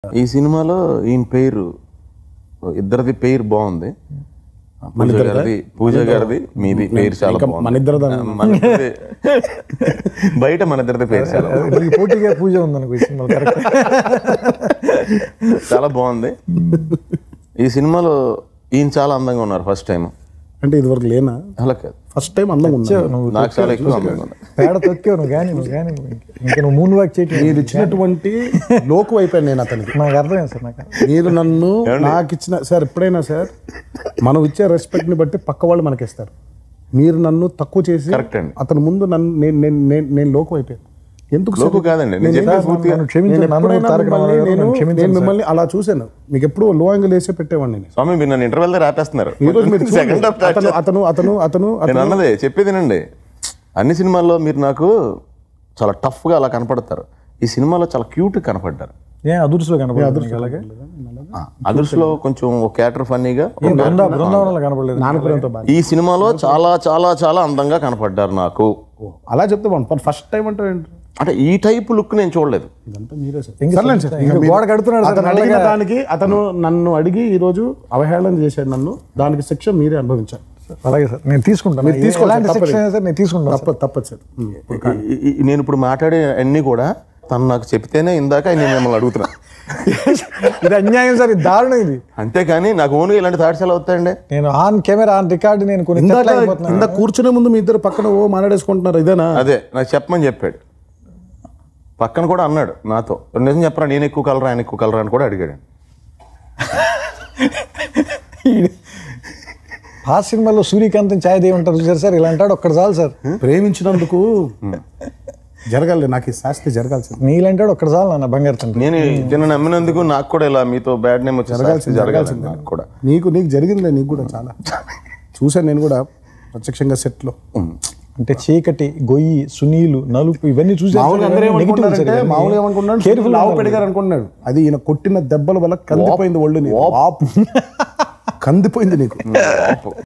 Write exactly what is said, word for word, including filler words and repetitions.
ఈ సినిమాలో ఈయన పేరు ఇద్దరిది పేరు బాగుంది. పూజ గారిది పూజ గారిది మీది పేరు చాలా బాగుంది. మన ఇద్దరు బయట మన ఇద్దరిది పేరు చాలా బాగుంది. పోటీగా పూజ ఉంది చాలా బాగుంది. ఈ సినిమాలో ఈయన చాలా అందంగా ఉన్నారు ఫస్ట్ టైం. అంటే ఇది వరకు లేనా? అలా కాదు, ఫస్ట్ టైం అందంగా ఉన్నాను. నాకు చాలా ఎక్కువ అందంగా ఉంది. పేడ తొక్కావు నువ్వు కానీ నువ్వు కానీ ఇంకా నువ్వు మూన్ వాక్ చేయటం మీరు ఇచ్చినటువంటి లోకు అయిపోయాను నేను అతనికి. నాకు అర్థమైంది సార్. నాకు మీరు నన్ను నాకు ఇచ్చిన సార్ ఎప్పుడైనా సార్ మనం ఇచ్చే రెస్పెక్ట్ని బట్టి పక్క వాళ్ళు మనకి ఇస్తారు. మీరు నన్ను తక్కువ చేసి కరెక్ట్ అండి. అతని ముందు నన్ను నేను నేను నేను నేను లోకు అయిపోయాను. ఎందుకు లోకు కాదండి, నేను చెప్పేది పూర్తిగా నన్ను క్షమించు. నేను నన్ను ఎప్పుడైనా తారక మిమ్మల్ని రామారావు నేను నన్ను క్షమించండి నేను సార్. మిమ్మల్ని అలా చూశాను. మీకు ఎప్పుడు లో యాంగిల్ వేసే పెట్టేవాడిని నేను. స్వామి మీరు నన్ను ఇంటర్వెల్ దగ్గర ఆపేస్తున్నారు. ఈ రోజు మీరు సెకండ్ హాఫ్ అతను అతను అతను అతను నేను అతను అన్నదే చెప్పేదేనండి. అన్ని సినిమాల్లో మీరు నాకు చాలా టఫ్గా అలా కనపడతారు. ఈ సినిమాలో చాలా క్యూట్ కనపడ్డారు. ఏ అదుర్సులో కనపడలేదు అలాగే అదృష్టలో కొంచెం ఒక క్యారెక్టర్ ఫన్నీగా, బృందా బృందావనంలో కనపడలేదు. నానపురంతో బాగా ఈ సినిమాలో చాలా చాలా చాలా అందంగా కనపడ్డారు నాకు. అలా చెప్తే బాగుంది. ఫస్ట్ టైం అంటే ఏంటి? అంటే ఈ టైప్ లుక్ నేను చూడలేదు. ఇదంతా మీరే సార్. ఇంకా సర్లేండి సార్. ఇంకా గోడ కడుతున్నాడు సార్. అతను అడిగిన దానికి అతను నన్ను అడిగి ఈ రోజు అవహేళన చేశాడు నన్ను. దానికి శిక్ష మీరే అనుభవించారు. అలాగే సార్, నేను తీసుకుంటాను. మీరు తీసుకోండి, ఎలాంటి తప్పలేదు. శిక్షణ అయినా సరే నేను తీసుకుంటాను. తప్పదు తప్పదు సార్. ఈ- ఈ- ఈ- నేను ఇప్పుడు మాట్లాడే అన్ని కూడా తను నాకు చెప్తేనే ఇందాక నేను మిమ్మల్ని అడుగుతున్నా. ఇది అన్యాయం సార్, ఇది దారుణం ఇది. అంతేకాని నాకు ఓన్గా ఇలాంటి థాట్స్ ఎలా వస్తాయండి? నేను ఆన్ కెమెరా ఆన్ రికార్డ్ నేను కొన్ని ఇందాక తెట్లయిపోతున్నాను. ఇందాక కూర్చునే ముందు మీ ఇద్దరు పక్కన ఓ మాట్లాడేసుకుంటున్నారు. ఇదేనా? అదే నాకు చెప్పమని చెప్పాడు. పక్కన కూడా అన్నాడు నాతో, నిజం చెప్పరా నేను ఎక్కువ కలరా ఆయన ఎక్కువ కలరా అని కూడా అడిగాడు. ఆ సినిమాలో సూర్యకాంతం ఛాయదేవి ఉంటారు చూసారు సార్, ఇలా అంటాడు ఒక్కడు చాలు సార్. ప్రేమించినందుకు జరగాలి, నాకు ఈ శాస్తి జరగాల్సింది. నీళ్ళంటాడు ఒక్కడు చాలు నాన్న బంగారు తండ్రి. నేను దీన్ని నమ్మినందుకు నాకు కూడా ఇలా మీతో బ్యాడ్ నేమ్ వచ్చి జరగాల్సింది జరగాల్సింది నాకు కూడా. నీకు నీకు జరిగిందిలే, నీకు కూడా చాలా చూశాను నేను కూడా ప్రత్యక్షంగా సెట్లో. అంటే చీకటి, గొయ్యి, సునీలు, నలుపు ఇవన్నీ చూసి మామూలుగా అందరూ ఏమనుకుంటున్నారంటే మామూలుగా ఏమనుకున్నాడు కేర్ఫుల్ లావు పెడిగారు అనుకున్నాడు. అది ఈయన కొట్టిన దెబ్బల వల్ల కందిపోయింది ఒళ్ళు. నీకు వాపు కందిపోయింది నీకు.